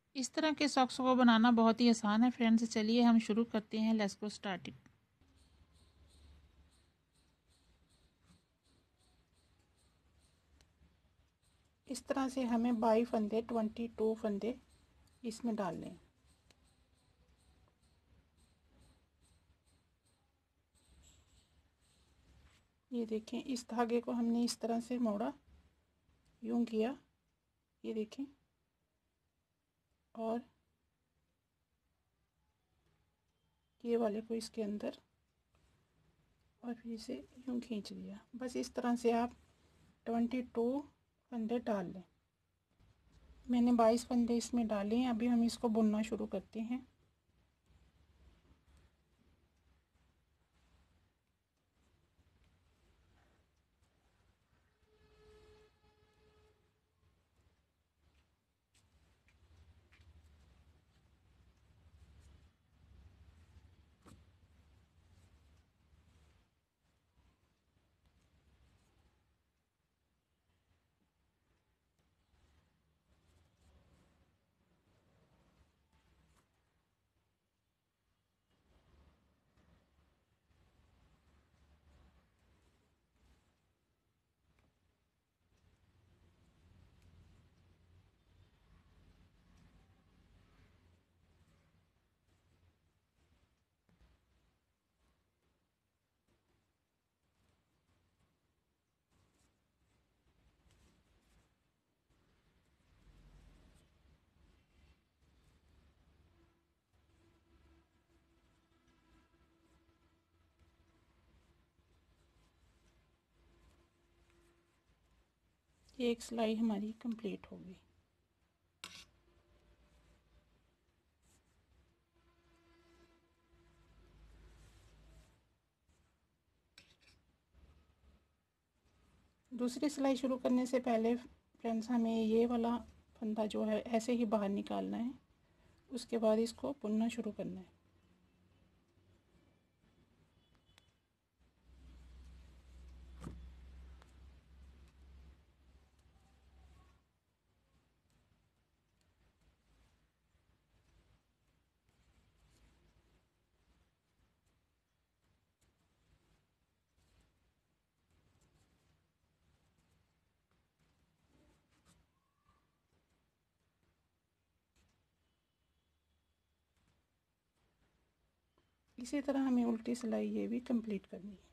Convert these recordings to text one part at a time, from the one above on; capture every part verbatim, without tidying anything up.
इस तरह के सॉक्स को बनाना बहुत ही आसान है फ्रेंड्स। चलिए हम शुरू करते हैं। Let's go start it. इस तरह से हमें बाई फंदे ट्वेंटी टू फंदे इसमें डालने हैं। ये देखें, इस धागे को हमने इस तरह से मोड़ा, यूं किया, ये देखें, और ये वाले को इसके अंदर, और फिर इसे यूं खींच दिया। बस इस तरह से आप ट्वेंटी टू फंदे डाल लें। मैंने बाईस फंदे इसमें डाले हैं। अभी हम इसको बुनना शुरू करते हैं। एक सिलाई हमारी कंप्लीट हो गई। दूसरी सिलाई शुरू करने से पहले फ्रेंड्स हमें ये वाला फंदा जो है ऐसे ही बाहर निकालना है। उसके बाद इसको बुनना शुरू करना है। इसी तरह हमें उल्टी सिलाई ये भी कंप्लीट करनी है।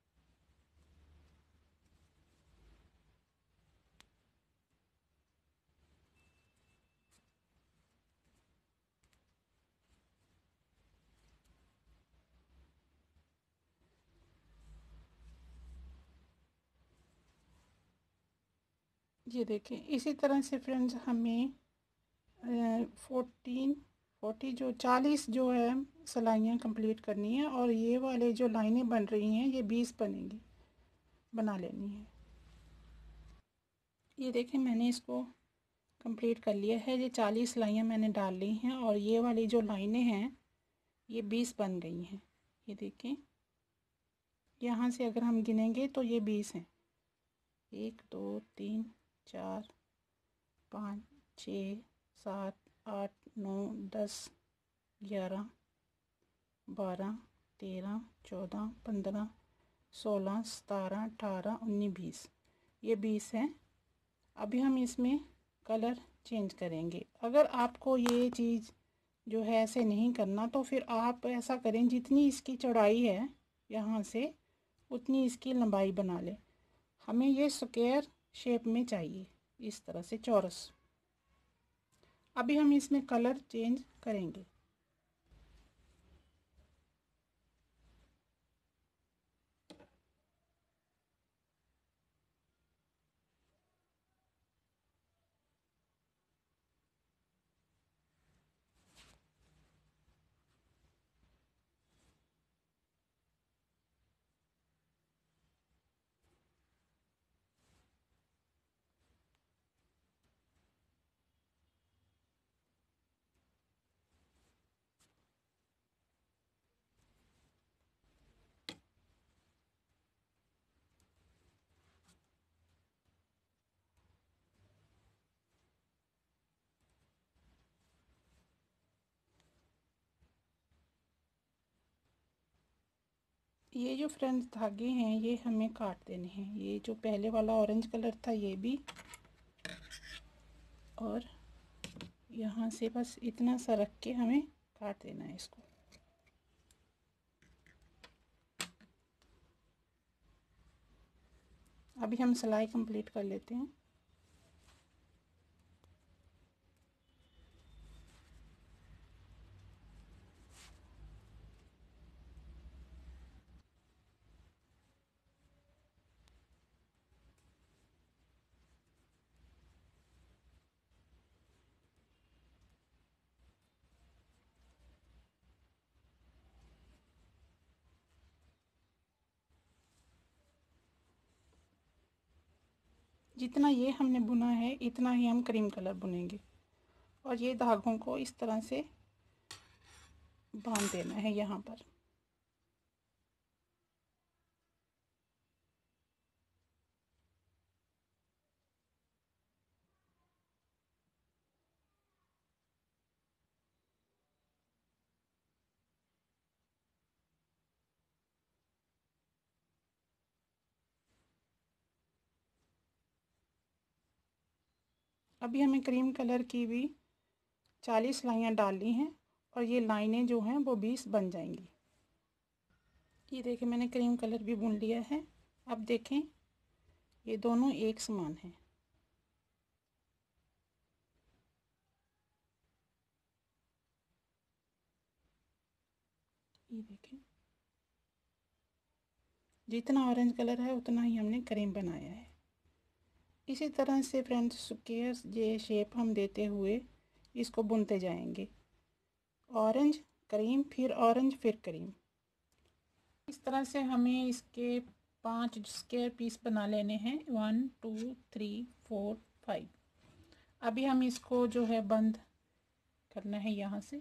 ये देखें, इसी तरह से फ्रेंड्स हमें फोर्टीन फोर्टी जो चालीस जो है सिलाइयाँ कंप्लीट करनी है। और ये वाले जो लाइनें बन रही हैं ये बीस बनेंगी, बना लेनी है। ये देखें, मैंने इसको कंप्लीट कर लिया है। ये चालीस सिलाइयाँ मैंने डाल ली हैं और ये वाली जो लाइनें हैं ये बीस बन गई हैं। ये देखें, यहाँ से अगर हम गिनेंगे तो ये बीस हैं। एक दो तीन चार पाँच छः सात आठ नौ दस ग्यारह बारह तेरह चौदह पंद्रह सोलह सतारह अठारह उन्नीस बीस, ये बीस हैं। अभी हम इसमें कलर चेंज करेंगे। अगर आपको ये चीज़ जो है ऐसे नहीं करना तो फिर आप ऐसा करें, जितनी इसकी चौड़ाई है यहाँ से उतनी इसकी लंबाई बना लें। हमें ये स्क्वायर शेप में चाहिए, इस तरह से चौरस। अभी हम इसमें कलर चेंज करेंगे। ये जो फ्रेंड्स धागे हैं ये हमें काट देने हैं। ये जो पहले वाला ऑरेंज कलर था ये भी, और यहाँ से बस इतना सा रख के हमें काट देना है इसको। अभी हम सिलाई कंप्लीट कर लेते हैं। जितना ये हमने बुना है इतना ही हम क्रीम कलर बुनेंगे, और ये धागों को इस तरह से बांध देना है यहाँ पर। अभी हमें क्रीम कलर की भी चालीस लाइनें डालनी हैं, और ये लाइनें जो हैं वो बीस बन जाएंगी। ये देखिए मैंने क्रीम कलर भी बुन लिया है। अब देखें ये दोनों एक समान हैं। ये देखें जितना ऑरेंज कलर है उतना ही हमने क्रीम बनाया है। इसी तरह से फ्रेंड्स स्क्वायर ये शेप हम देते हुए इसको बुनते जाएंगे। ऑरेंज क्रीम, फिर ऑरेंज, फिर क्रीम। इस तरह से हमें इसके पांच स्क्वायर पीस बना लेने हैं। One two three four five. अभी हम इसको जो है बंद करना है यहाँ से।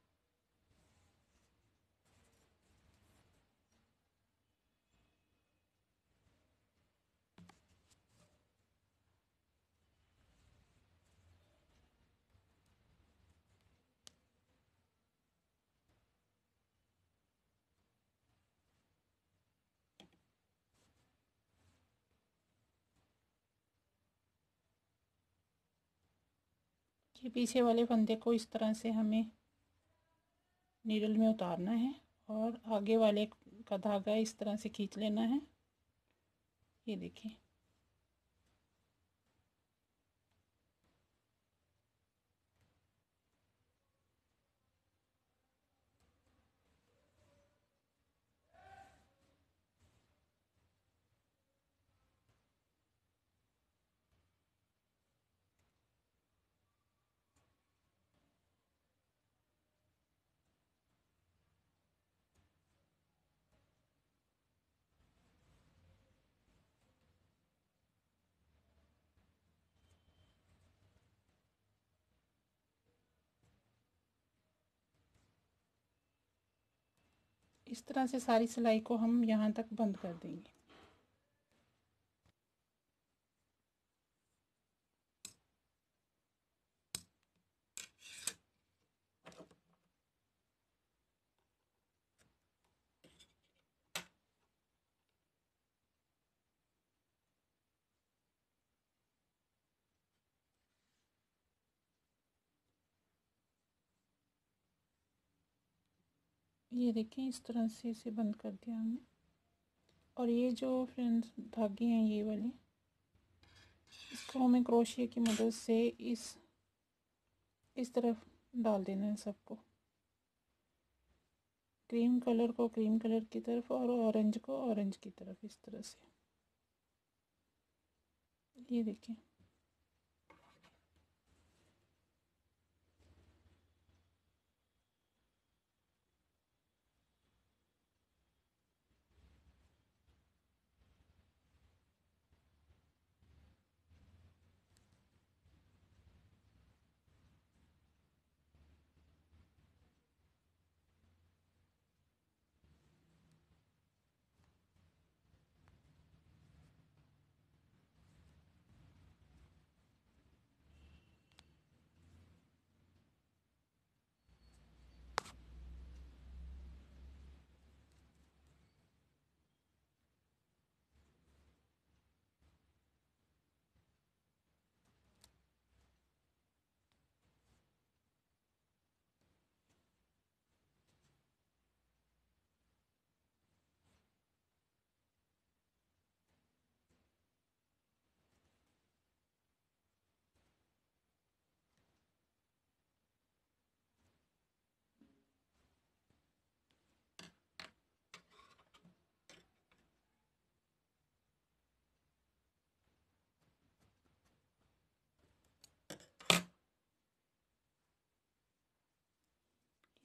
ये पीछे वाले फंदे को इस तरह से हमें नीडल में उतारना है, और आगे वाले का धागा इस तरह से खींच लेना है। ये देखिए इस तरह से सारी सिलाई को हम यहाँ तक बंद कर देंगे। ये देखिए इस तरह से इसे बंद कर दिया हमने। और ये जो फ्रेंड्स धागे हैं ये वाले, इसको हमें क्रोशिया की मदद से इस इस तरफ डाल देना है सबको। क्रीम कलर को क्रीम कलर की तरफ और ऑरेंज को ऑरेंज की तरफ, इस तरह से। ये देखिए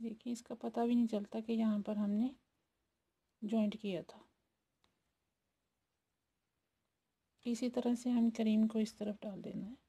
देखिए इसका पता भी नहीं चलता कि यहाँ पर हमने जॉइंट किया था। इसी तरह से हम क्रीम को इस तरफ डाल देना है।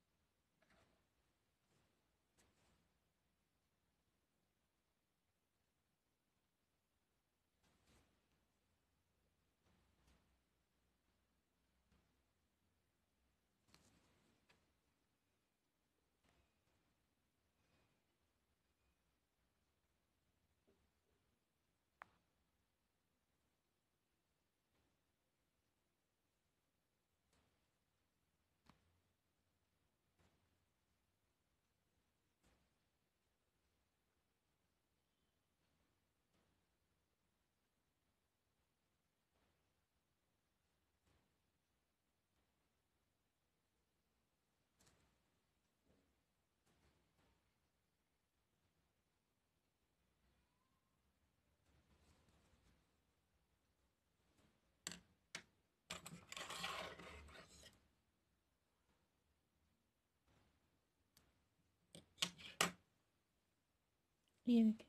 ये देखिए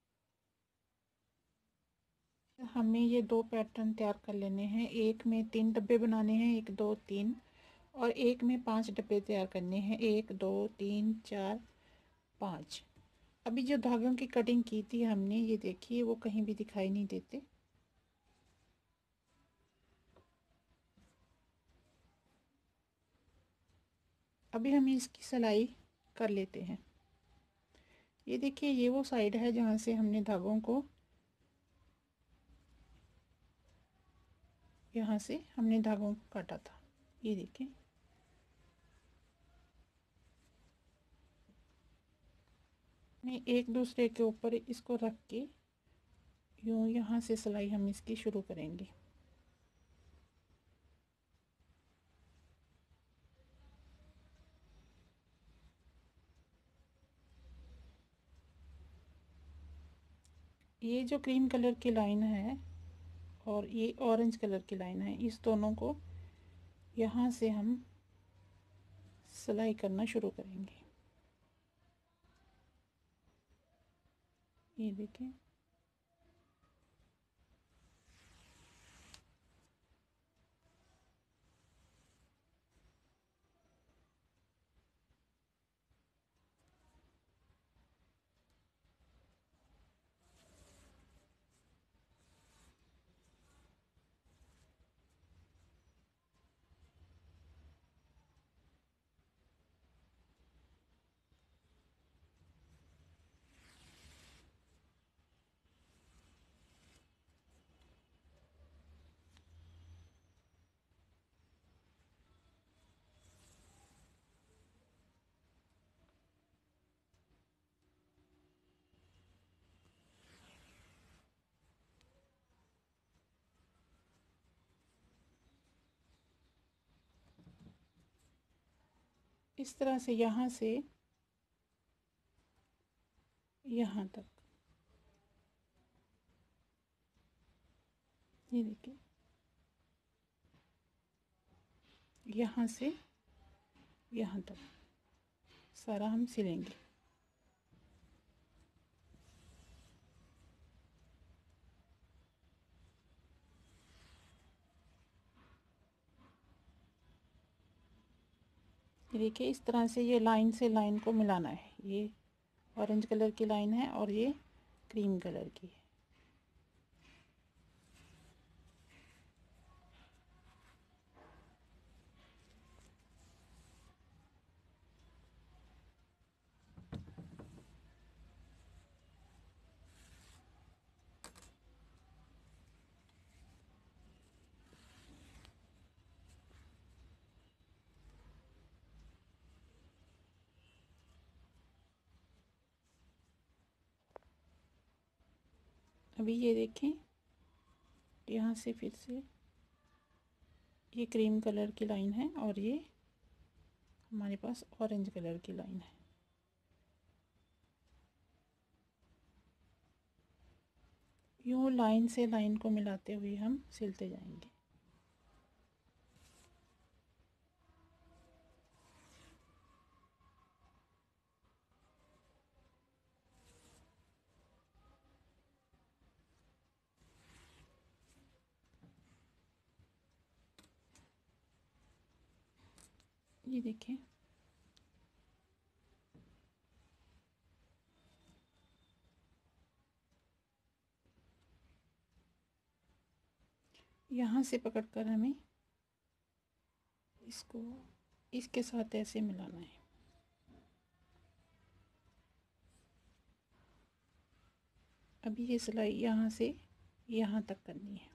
हमें ये दो पैटर्न तैयार कर लेने हैं। एक में तीन डब्बे बनाने हैं, एक दो तीन, और एक में पांच डब्बे तैयार करने हैं, एक दो तीन चार पाँच। अभी जो धागों की कटिंग की थी हमने, ये देखिए वो कहीं भी दिखाई नहीं देते। अभी हम इसकी सिलाई कर लेते हैं। ये देखिए ये वो साइड है जहाँ से हमने धागों को, यहाँ से हमने धागों को काटा था। ये देखिए मैं एक दूसरे के ऊपर इसको रख के यूँ यहाँ से सिलाई हम इसकी शुरू करेंगे। ये जो क्रीम कलर की लाइन है और ये ऑरेंज कलर की लाइन है, इस दोनों को यहाँ से हम सिलाई करना शुरू करेंगे। ये देखिए इस तरह से यहाँ से यहाँ तक। ये देखिए यहाँ से यहाँ तक सारा हम सिलेंगे। देखिए इस तरह से ये लाइन से लाइन को मिलाना है। ये ऑरेंज कलर की लाइन है और ये क्रीम कलर की है। अभी ये देखें यहाँ से फिर से ये क्रीम कलर की लाइन है और ये हमारे पास ऑरेंज कलर की लाइन है। यूँ लाइन से लाइन को मिलाते हुए हम सिलते जाएंगे। ये देखिए, यहाँ से पकड़कर हमें इसको इसके साथ ऐसे मिलाना है। अभी ये सिलाई यहाँ से यहाँ तक करनी है।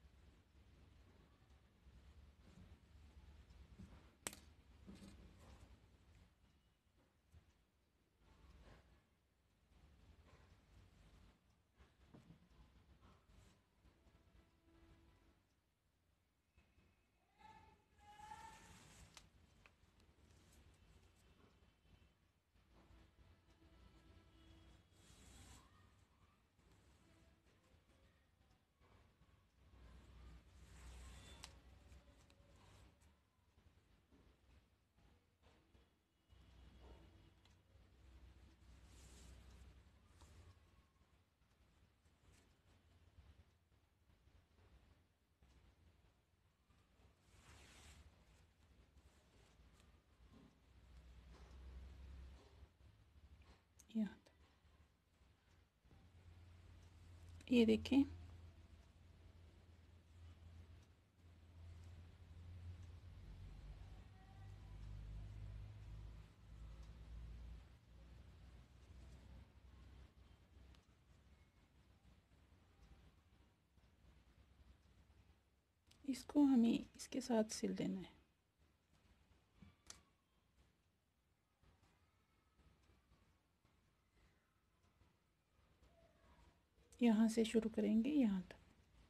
यहाँ तक। ये देखें, इसको हमें इसके साथ सिल देना है। यहाँ से शुरू करेंगे यहाँ तक।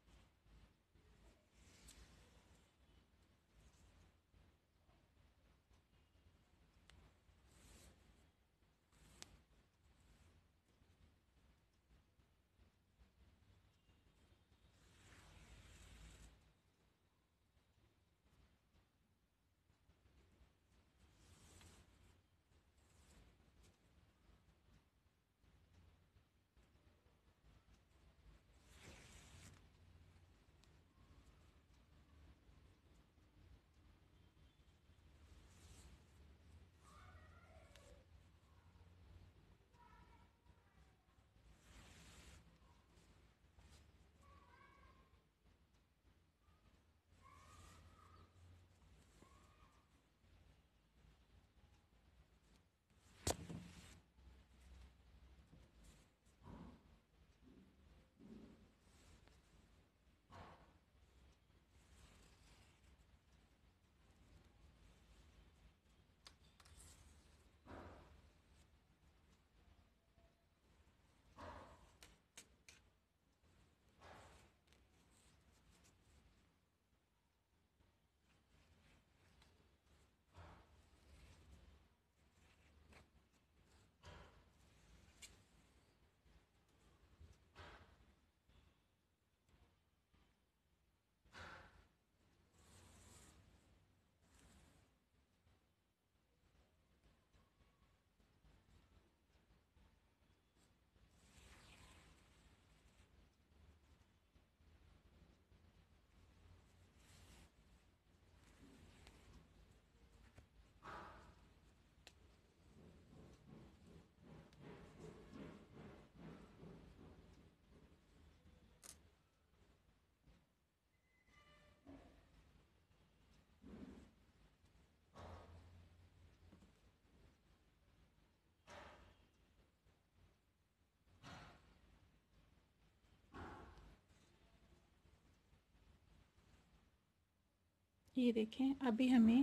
ये देखें, अभी हमें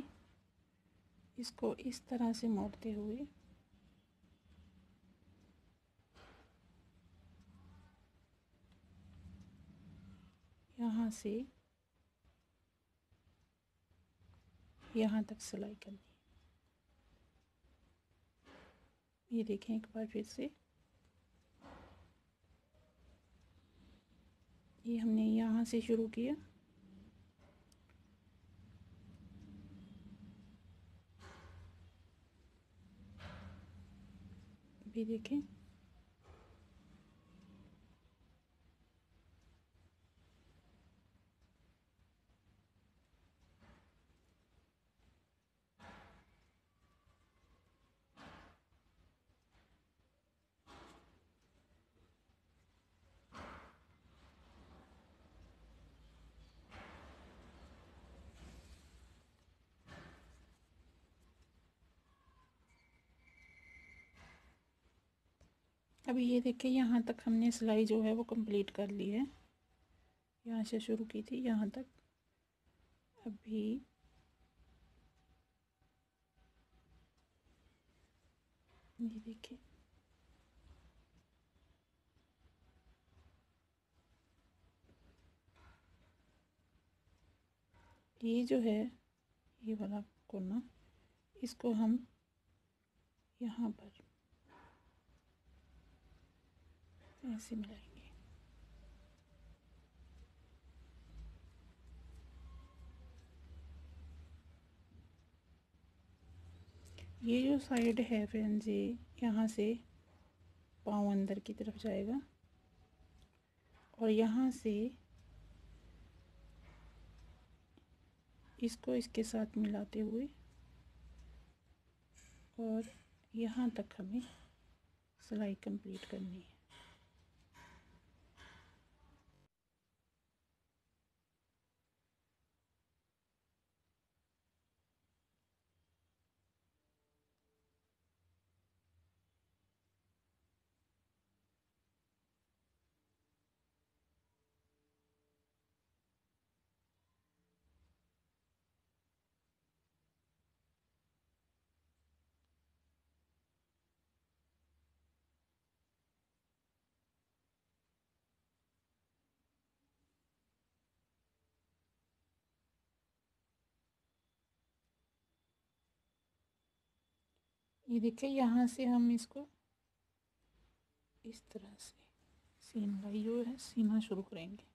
इसको इस तरह से मोड़ते हुए यहाँ से यहाँ तक सिलाई करनी है। ये देखें एक बार फिर से, ये हमने यहाँ से शुरू किया, भी देखें अभी ये देखिए यहाँ तक हमने सिलाई जो है वो कंप्लीट कर ली है। यहाँ से शुरू की थी यहाँ तक। अभी ये देखिए ये जो है ये वाला कोना, इसको हम यहाँ पर ऐसे मिलाएंगे। ये जो साइड है फ्रेंड्स, ये यहाँ से पाँव अंदर की तरफ जाएगा और यहाँ से इसको इसके साथ मिलाते हुए और यहाँ तक हमें सिलाई कंप्लीट करनी है। ये देखिए यहाँ से हम इसको इस तरह से सीनाई जो है सीना शुरू करेंगे।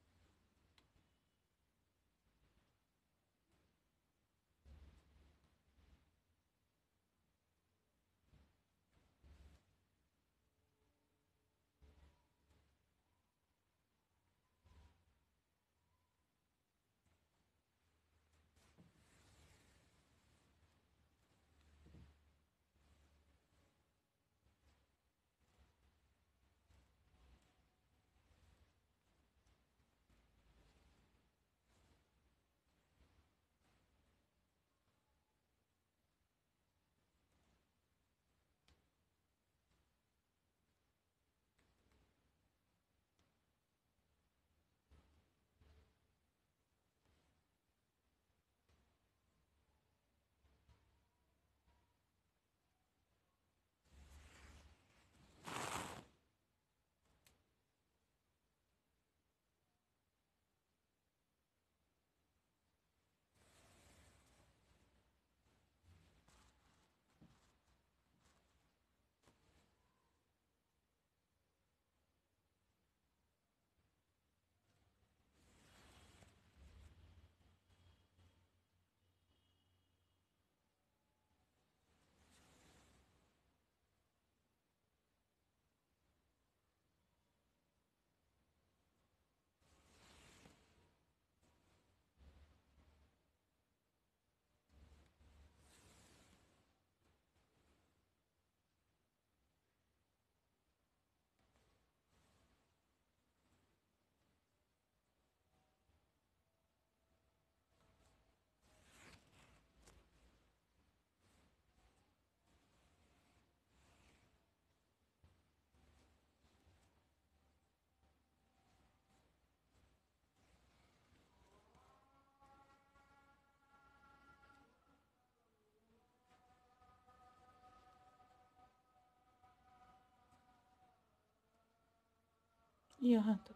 यहाँ तक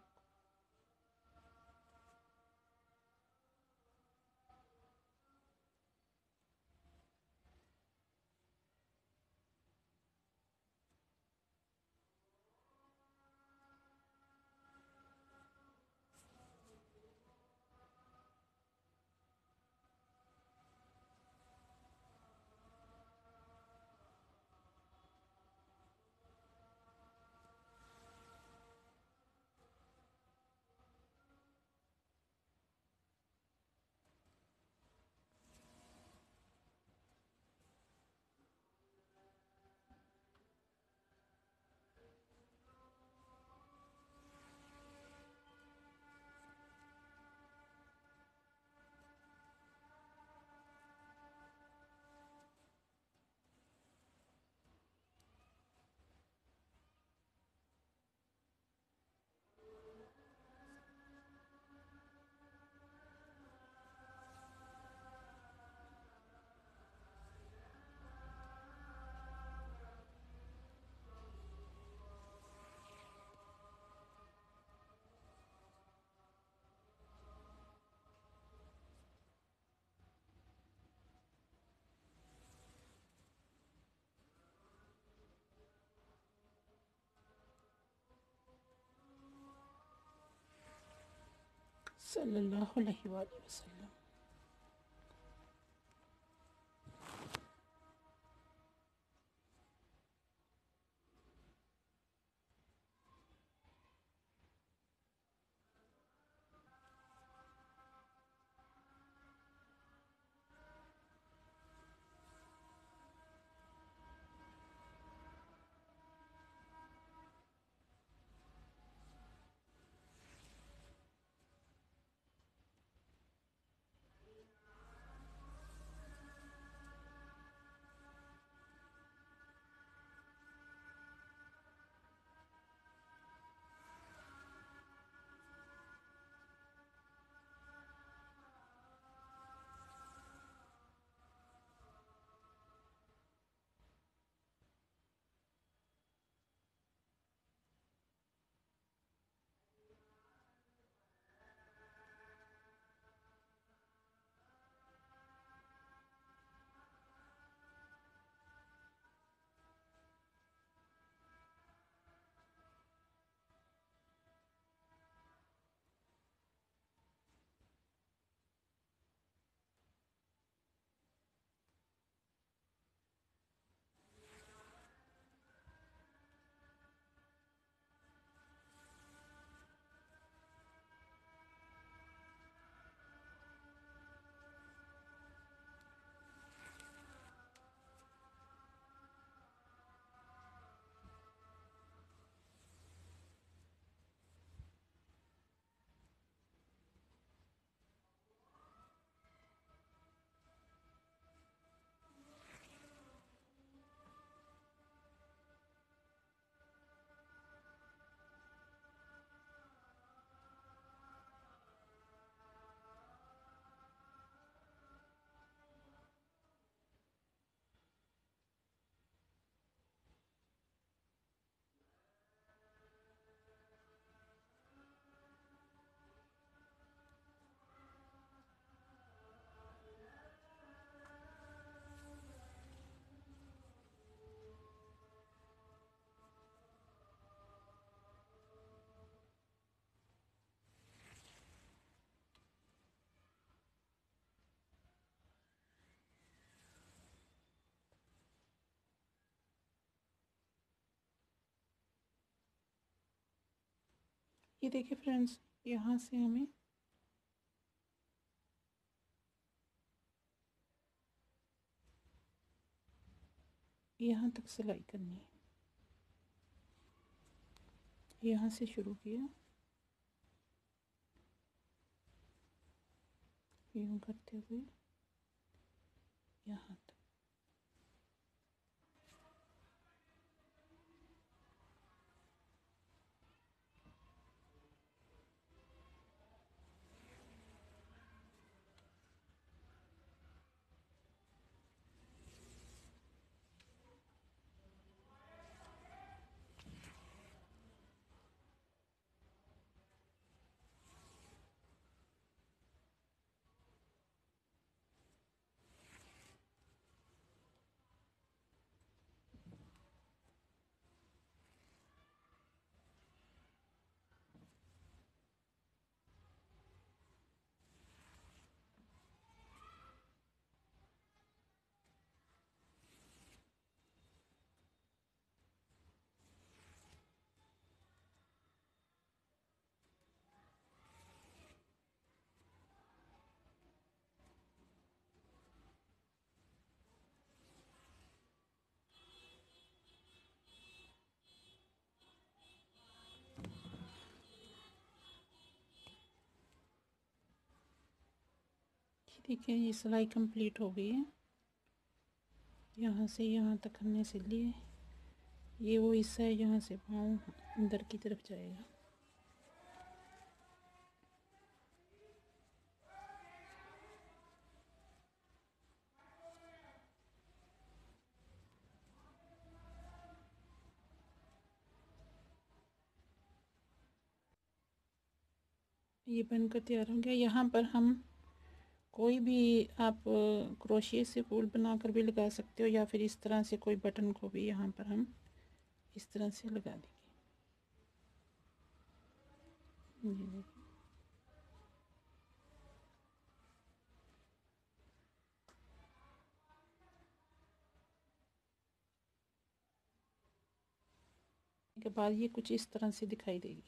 सल्लल्लाहु अलैहि वसल्लम। ये देखिए फ्रेंड्स, यहाँ से हमें यहाँ तक सिलाई करनी है। यहाँ से शुरू किया, यूँ करते हुए यहाँ तक। ठीक है, ये सिलाई कंप्लीट हो गई है। यहाँ से यहाँ तक हमने सिल ली है। ये वो हिस्सा है यहाँ से पाँव अंदर की तरफ जाएगा। ये बनकर तैयार हो गया। यहाँ पर हम कोई भी आप क्रोशिया से फूल बनाकर भी लगा सकते हो, या फिर इस तरह से कोई बटन को भी यहाँ पर हम इस तरह से लगा देंगे। ये देखिए, के बाद ये कुछ इस तरह से दिखाई देगी।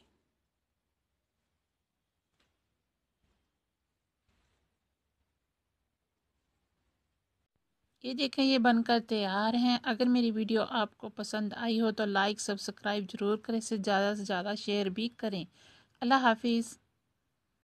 ये देखें, ये बनकर तैयार हैं। अगर मेरी वीडियो आपको पसंद आई हो तो लाइक सब्सक्राइब ज़रूर करें, इसे ज़्यादा से ज़्यादा शेयर भी करें। अल्लाह हाफिज़।